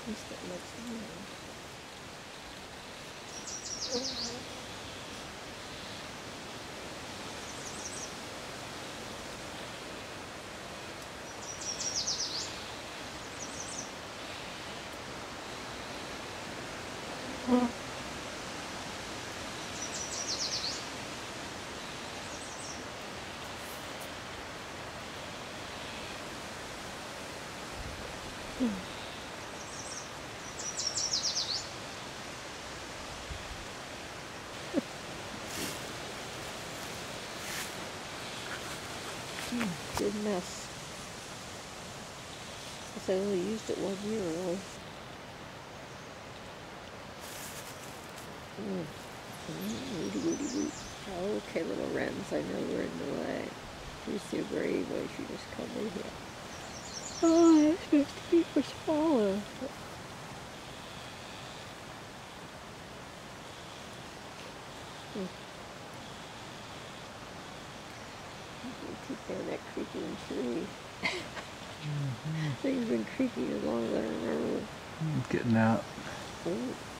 least it looks nice. Good mess. Guess I only used it 1 year really. Okay, little wrens, I know we're in the way. She's so brave, why she just come in here. Oh, that's supposed to be for smaller. Keep down that creaking tree. Things been creaking as long as I remember. Getting out. Oh,